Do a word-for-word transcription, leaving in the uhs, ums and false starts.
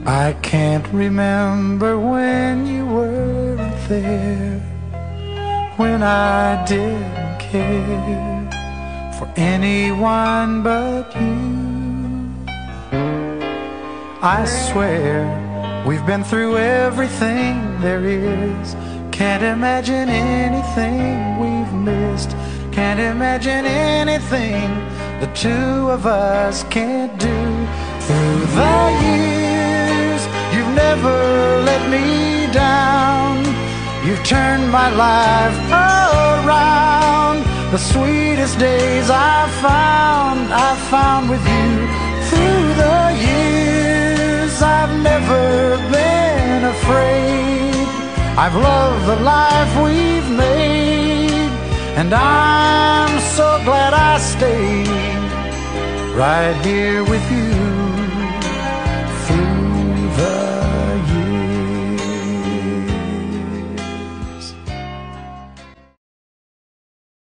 I can't remember when you weren't there, when I didn't care for anyone but you. I swear we've been through everything there is. Can't imagine anything we've missed. Can't imagine anything the two of us can't do. Through the years, you've never let me down. You've turned my life around. The sweetest days I've found, I've found with you. Through the years, I've never been afraid. I've loved the life we've made, and I'm so glad I stayed right here with you.